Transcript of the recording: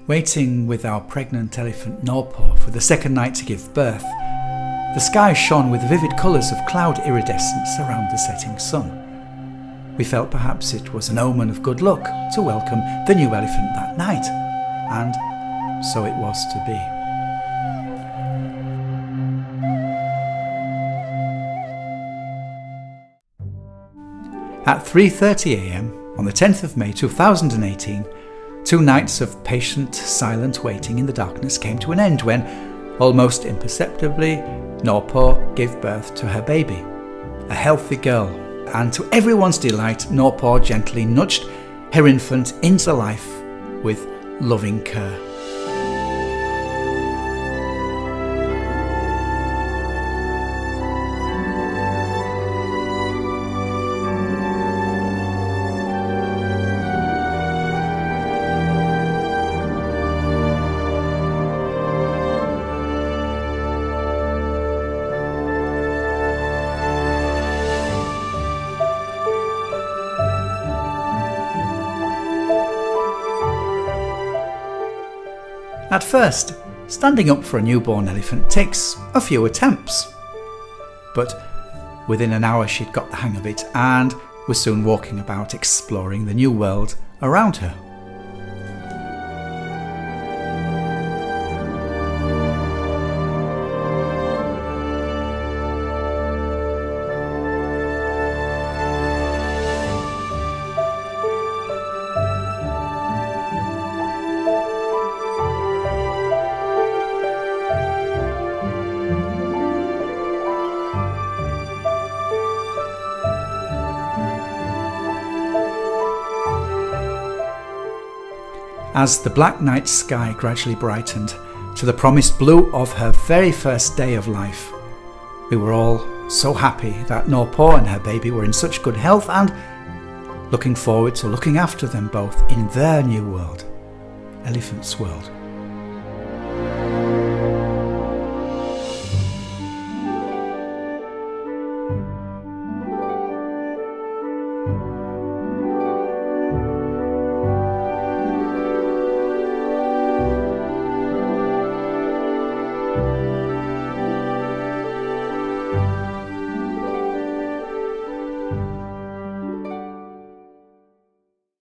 Waiting with our pregnant elephant Norpaw for the second night to give birth, the sky shone with vivid colours of cloud iridescence around the setting sun. We felt perhaps it was an omen of good luck to welcome the new elephant that night, and so it was to be. At 3:30 AM on the 10th of May 2018, 2 nights of patient, silent waiting in the darkness came to an end when, almost imperceptibly, Norpaw gave birth to her baby, a healthy girl, and to everyone's delight, Norpaw gently nudged her infant into life with loving care. At first, standing up for a newborn elephant takes a few attempts, but within an hour she'd got the hang of it and was soon walking about exploring the new world around her. As the black night sky gradually brightened to the promised blue of her very first day of life, we were all so happy that Norpaw and her baby were in such good health and looking forward to looking after them both in their new world, Elephant's World.